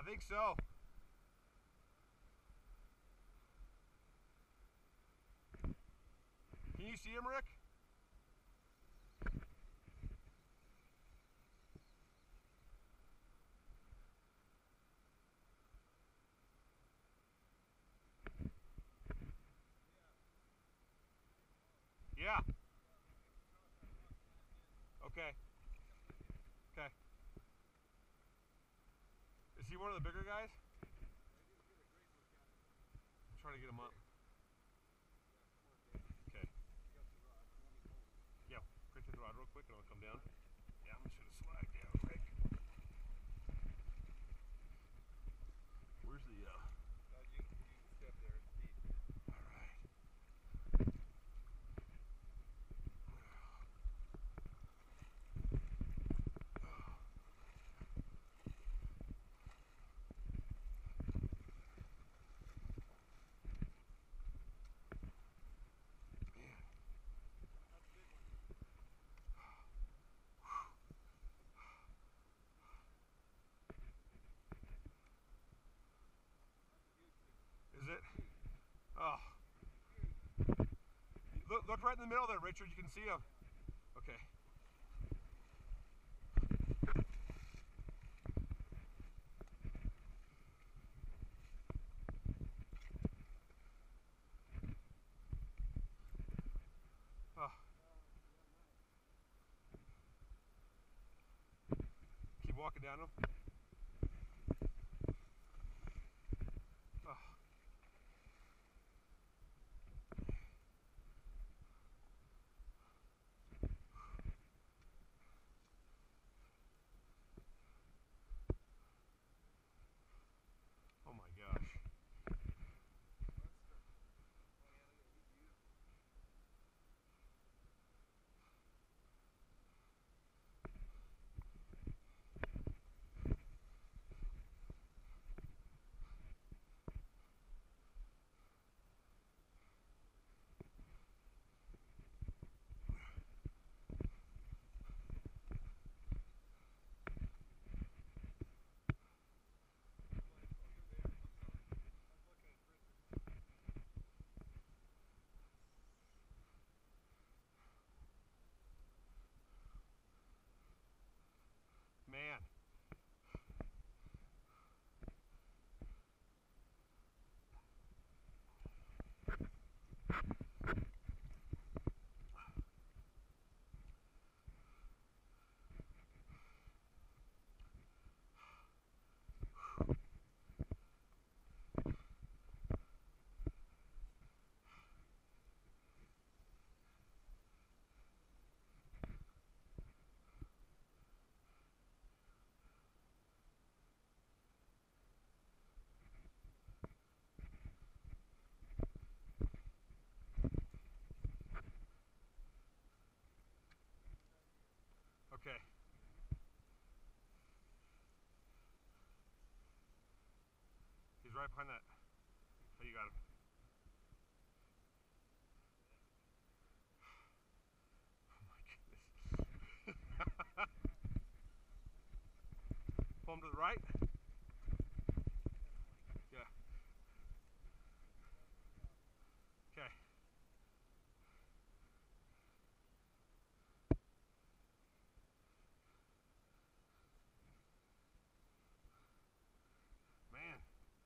think so. Can you see him, Rick? Yeah. Okay. Okay. Is he one of the bigger guys? I'm trying to get him up. Okay. Yeah, crank the rod real quick and I'll come down. Yeah, I'm just gonna slide down, Rick. Where's the you step there, it's deep. Alright. Is it? Oh. Look right in the middle there, Richard. You can see him. Okay. Oh. Keep walking down him. Oh. Oh my gosh. Man. Okay. He's right behind that. Oh, you got him. Oh my goodness. Pull him to the right. Yeah. Okay. Man.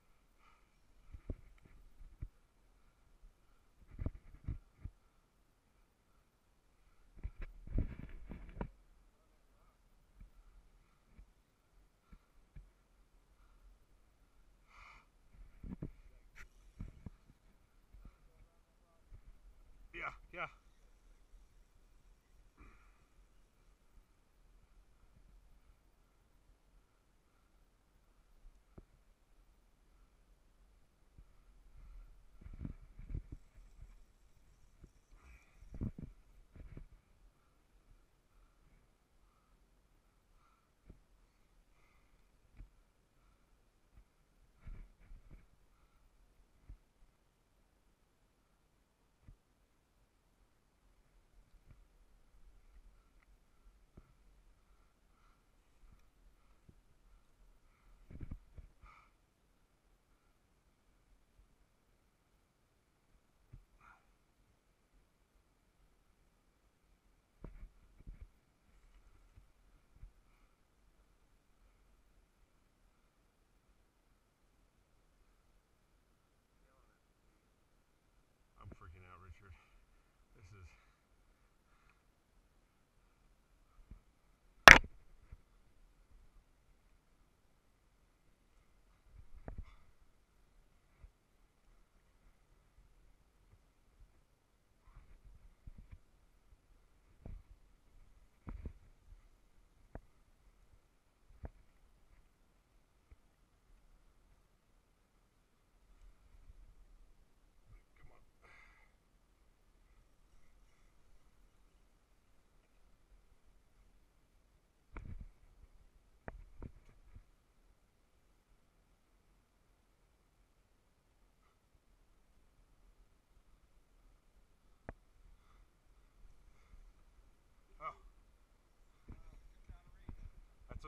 Yeah, yeah.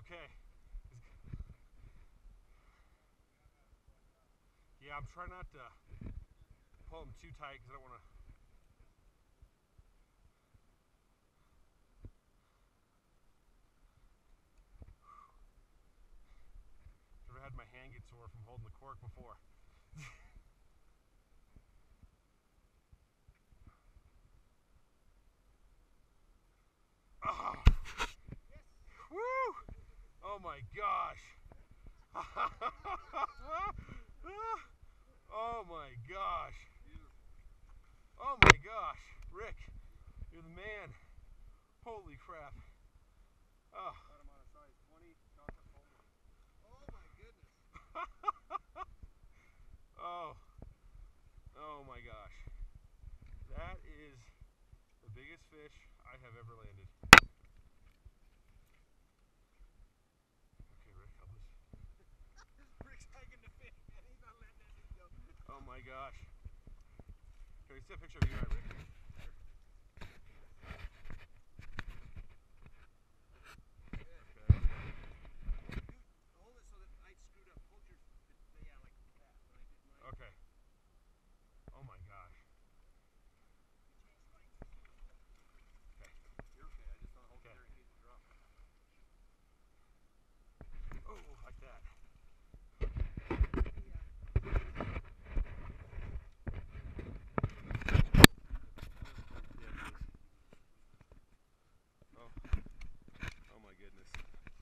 okay. Yeah, I'm trying not to pull them too tight because I don't want to. Never had my hand get sore from holding the cork before. Oh, woo! Oh my gosh! Oh my gosh! Oh my gosh, Rick, you're the man. Holy crap! Oh. Got him on a size 20 chocolate folded. Oh my goodness. Oh. Oh my gosh. That is the biggest fish I have ever landed. Okay, Rick, help us. Rick's taking the fish, man. He's not letting that thing go. Oh my gosh. Can we see a picture of you, right, Rick?